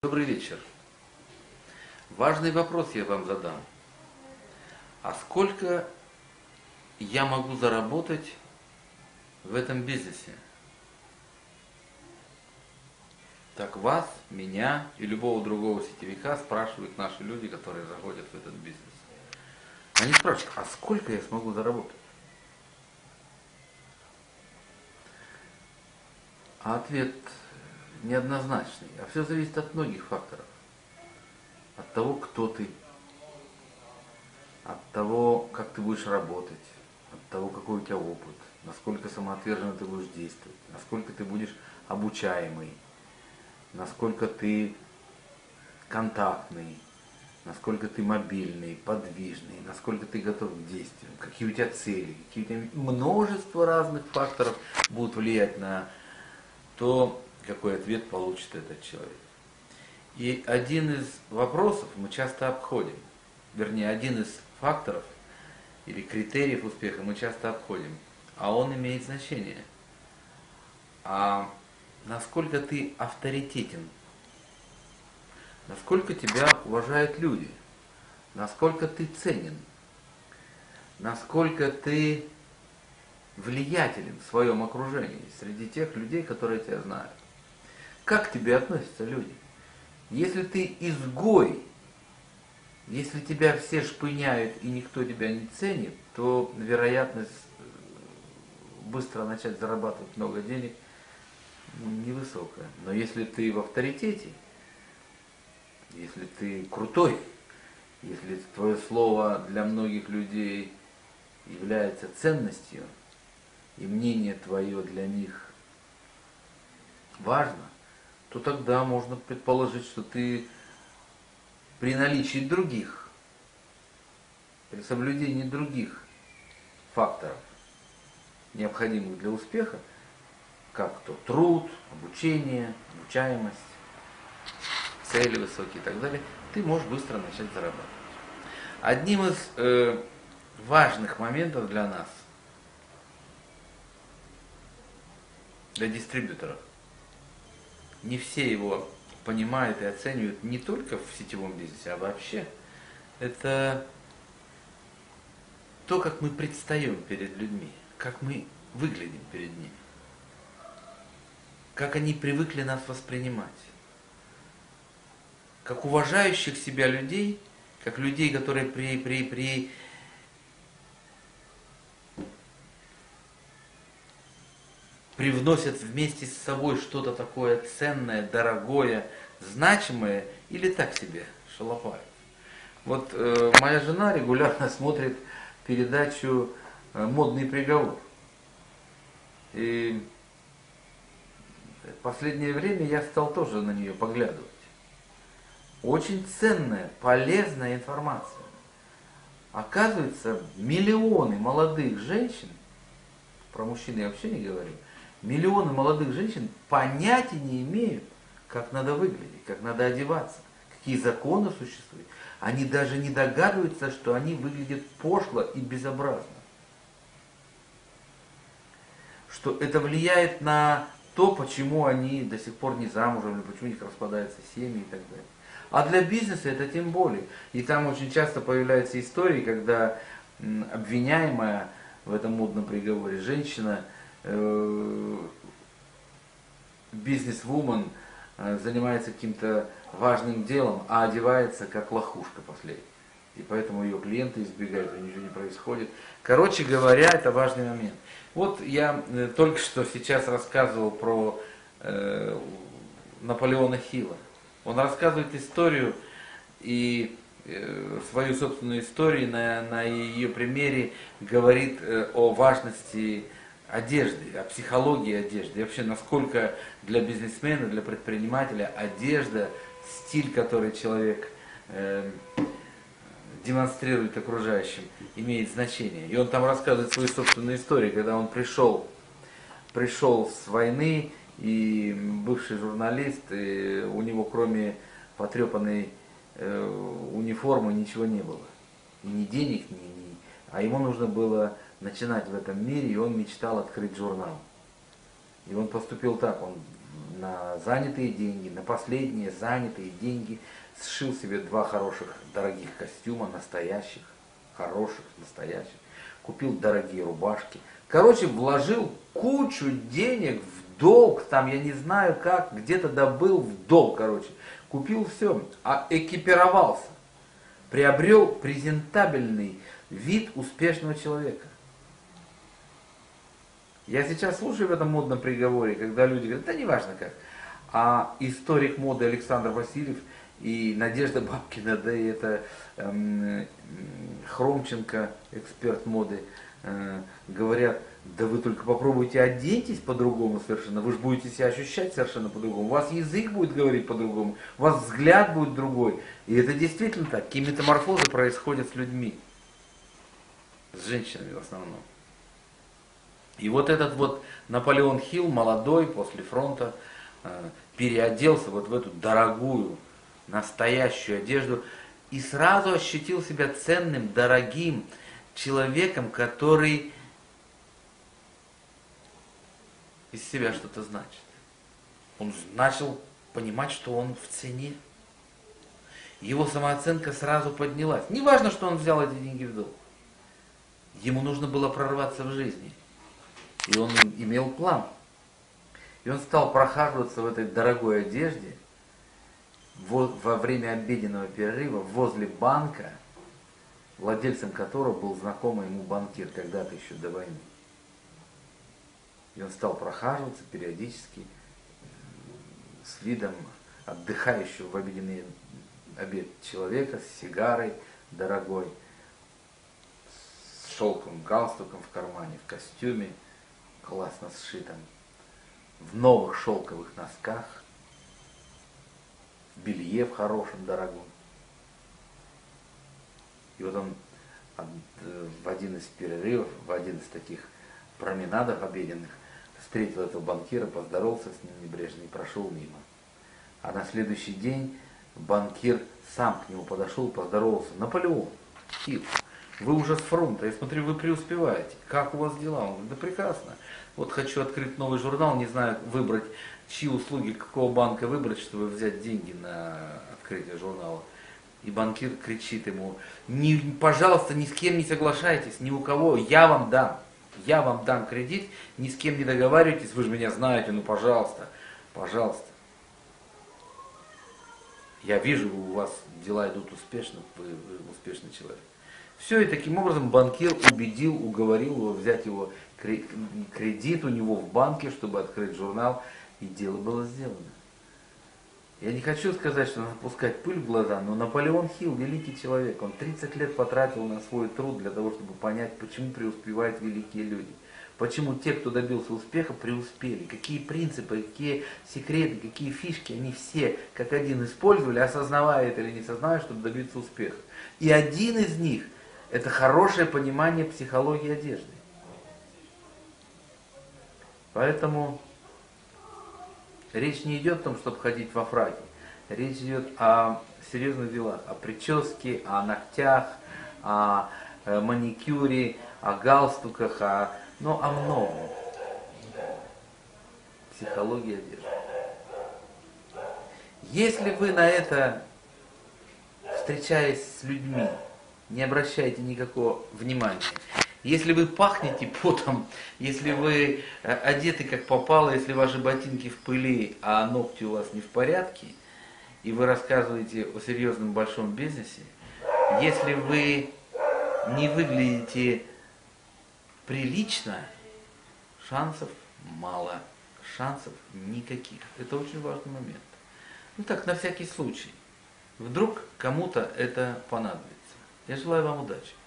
Добрый вечер. Важный вопрос я вам задам. А сколько я могу заработать в этом бизнесе? Так вас, меня и любого другого сетевика спрашивают наши люди, которые заходят в этот бизнес. Они спрашивают, а сколько я смогу заработать? А ответ неоднозначный. А все зависит от многих факторов. От того, кто ты, от того, как ты будешь работать, от того, какой у тебя опыт, насколько самоотверженно ты будешь действовать, насколько ты будешь обучаемый, насколько ты контактный, насколько ты мобильный, подвижный, насколько ты готов к действиям, какие у тебя цели, какие у тебя множество разных факторов будут влиять на то, какой ответ получит этот человек. И один из вопросов мы часто обходим, вернее, один из факторов или критериев успеха мы часто обходим, а он имеет значение. А насколько ты авторитетен, насколько тебя уважают люди, насколько ты ценен, насколько ты влиятелен в своем окружении, среди тех людей, которые тебя знают. Как к тебе относятся люди? Если ты изгой, если тебя все шпыняют и никто тебя не ценит, то вероятность быстро начать зарабатывать много денег невысокая. Но если ты в авторитете, если ты крутой, если твое слово для многих людей является ценностью, и мнение твое для них важно, то тогда можно предположить, что ты при наличии других, при соблюдении других факторов, необходимых для успеха, как то труд, обучение, обучаемость, цели высокие и так далее, ты можешь быстро начать зарабатывать. Одним из важных моментов для нас, для дистрибьюторов, не все его понимают и оценивают не только в сетевом бизнесе, а вообще, это то, как мы предстаем перед людьми, как мы выглядим перед ними, как они привыкли нас воспринимать, как уважающих себя людей, как людей, которые привносят вместе с собой что-то такое ценное, дорогое, значимое, или так себе шалопают. Вот моя жена регулярно смотрит передачу «Модный приговор». И в последнее время я стал тоже на нее поглядывать. Очень ценная, полезная информация. Оказывается, миллионы молодых женщин, про мужчин я вообще не говорю, миллионы молодых женщин понятия не имеют, как надо выглядеть, как надо одеваться, какие законы существуют. Они даже не догадываются, что они выглядят пошло и безобразно. Что это влияет на то, почему они до сих пор не замужем, или почему у них распадаются семьи и так далее. А для бизнеса это тем более. И там очень часто появляются истории, когда обвиняемая в этом модном приговоре женщина, бизнес-вумен, занимается каким-то важным делом, а одевается как лохушка последняя. И поэтому ее клиенты избегают, и ничего не происходит. Короче говоря, это важный момент. Вот я только что сейчас рассказывал про Наполеона Хилла. Он рассказывает историю и свою собственную историю на ее примере говорит о важности одежды, о психологии одежды. И вообще, насколько для бизнесмена, для предпринимателя одежда, стиль, который человек демонстрирует окружающим, имеет значение. И он там рассказывает свою собственную историю, когда он пришел с войны, и бывший журналист, и у него кроме потрепанной униформы ничего не было. И ни денег, а ему нужно было начинать в этом мире, и он мечтал открыть журнал. И он поступил так, он на занятые деньги, на последние занятые деньги сшил себе 2 хороших дорогих костюма, настоящих, хороших, настоящих. Купил дорогие рубашки. Короче, вложил кучу денег в долг, там я не знаю как, где-то добыл в долг, короче. Купил все, а экипировался. Приобрел презентабельный вид успешного человека. Я сейчас слушаю в этом модном приговоре, когда люди говорят, да неважно как. А историк моды Александр Васильев и Надежда Бабкина, да и это Хромченко, эксперт моды, говорят, да вы только попробуйте оденьтесь по-другому совершенно, вы же будете себя ощущать совершенно по-другому, у вас язык будет говорить по-другому, у вас взгляд будет другой. И это действительно так, какие метаморфозы происходят с людьми, с женщинами в основном. И вот этот вот Наполеон Хилл, молодой, после фронта, переоделся вот в эту дорогую, настоящую одежду и сразу ощутил себя ценным, дорогим человеком, который из себя что-то значит. Он начал понимать, что он в цене. Его самооценка сразу поднялась. Не важно, что он взял эти деньги в долг. Ему нужно было прорваться в жизни. И он имел план. И он стал прохаживаться в этой дорогой одежде во время обеденного перерыва возле банка, владельцем которого был знакомый ему банкир когда-то еще до войны. И он стал прохаживаться периодически с видом отдыхающего в обеденный обед человека, с сигарой дорогой, с шелковым галстуком в кармане, в костюме, классно сшитом, в новых шелковых носках, в белье в хорошем, дорогом. И вот он в один из перерывов, в один из таких променадов обеденных, встретил этого банкира, поздоровался с ним небрежно и прошел мимо. А на следующий день банкир сам к нему подошел, поздоровался. Наполеон Хилл, вы уже с фронта, я смотрю, вы преуспеваете. Как у вас дела? Он говорит, да прекрасно. Вот хочу открыть новый журнал, не знаю, выбрать, чьи услуги, какого банка выбрать, чтобы взять деньги на открытие журнала. И банкир кричит ему, пожалуйста, ни с кем не соглашайтесь, ни у кого, я вам дам кредит, ни с кем не договаривайтесь, вы же меня знаете, ну пожалуйста, пожалуйста. Я вижу, у вас дела идут успешно, вы успешный человек. Все, и таким образом банкир уговорил его взять его кредит у него в банке, чтобы открыть журнал, и дело было сделано. Я не хочу сказать, что надо пускать пыль в глаза, но Наполеон Хилл великий человек. Он 30 лет потратил на свой труд для того, чтобы понять, почему преуспевают великие люди. Почему те, кто добился успеха, преуспели. Какие принципы, какие секреты, какие фишки они все как один использовали, осознавая это или не осознавая, чтобы добиться успеха. И один из них – это хорошее понимание психологии одежды. Поэтому речь не идет о том, чтобы ходить во фраке. Речь идет о серьезных делах, о прическе, о ногтях, о маникюре, о галстуках, о многом. Психология одежды. Если вы на это, встречаясь с людьми, не обращаете никакого внимания, если вы пахнете потом, если вы одеты как попало, если ваши ботинки в пыли, а ногти у вас не в порядке, и вы рассказываете о серьезном большом бизнесе, если вы не выглядите прилично, шансов мало, шансов никаких. Это очень важный момент. Ну так, на всякий случай. Вдруг кому-то это понадобится. Я желаю вам удачи.